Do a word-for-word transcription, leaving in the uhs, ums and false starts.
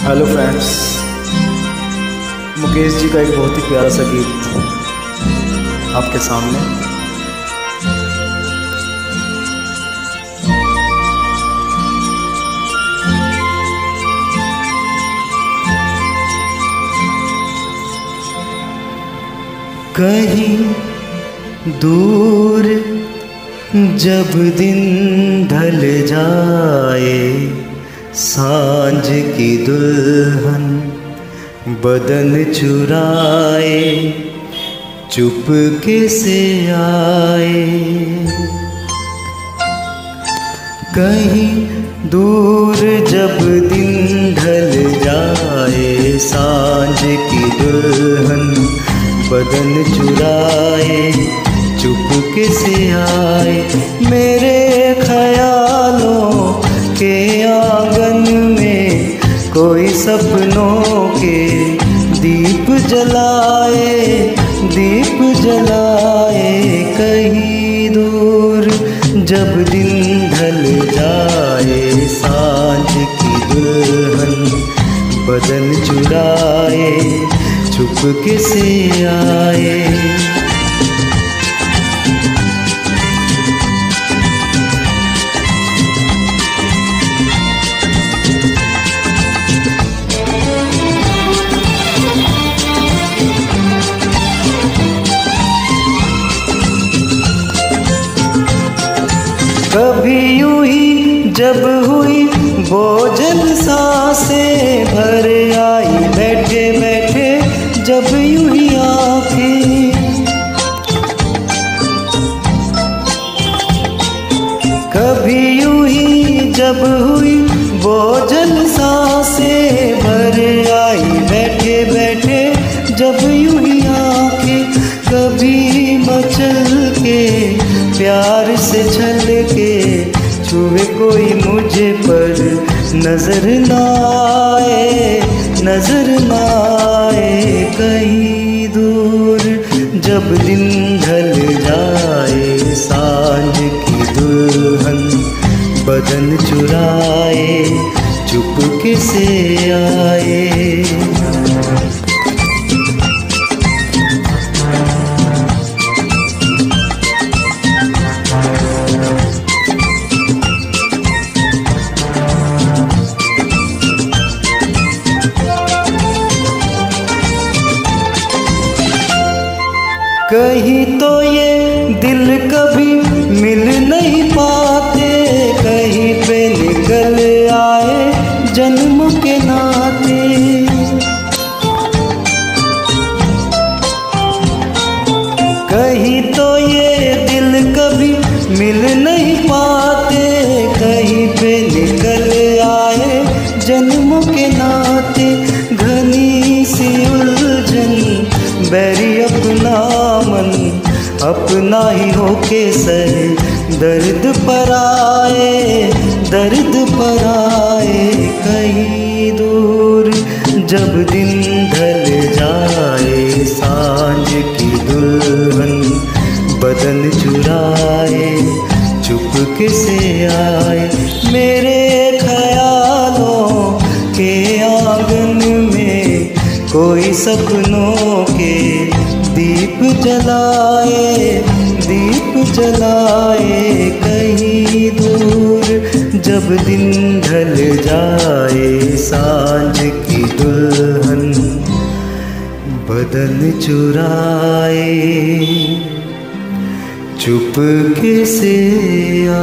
Hello friends, Mukesh ji का एक बहुत ही प्यारा सा गीत आपके सामने। कहीं दूर जब दिन ढल जाए, सांझ की दुल्हन बदन चुराए चुपके से आए। कहीं दूर जब दिन ढल जाए, सांझ की दुल्हन बदन चुराए चुपके से आए। मेरे ख्यालों के आंगन में कोई सपनों के दीप जलाए, दीप जलाए। कहीं दूर जब दिन ढल जाए, सांझ की दुल्हन बदन चुराए चुपके से आए। कभी यूं ही जब हुई बोझल सांसें भर आई, बैठे बैठे जब यूं ही आंखें। कभी यूं ही जब हुई बोझल सांसें भर आई, बैठे बैठे जब यूं ही आंखें। कभी मचल के प्यार से छल के छुए कोई मुझे पर नजर ना आए, नजर ना आए। कहीं दूर जब दिन ढल जाए, सांझ की दुल्हन बदन चुराए चुपके से आए। कहीं तो ये दिल कभी मिल नहीं पाते, कहीं पे निकल आए जन्म के नाते। कहीं तो ये दिल कभी मिल नहीं पाते, कहीं पे निकल आए जन्म के नाते। घनी सी उलझन बैरी अपना मन अपना ही होके सहे, दर्द पर आए, दर्द पर आए। कहीं दूर जब दिन ढल जाए, सांझ की दुल्हन बदन चुराए चुपके से आए। मेरे ख्यालों के आंगन में कोई सपनों के दीप जलाए, दीप जलाए। कहीं दूर जब दिन ढल जाए, सांझ की दुल्हन बदन चुराए चुपके से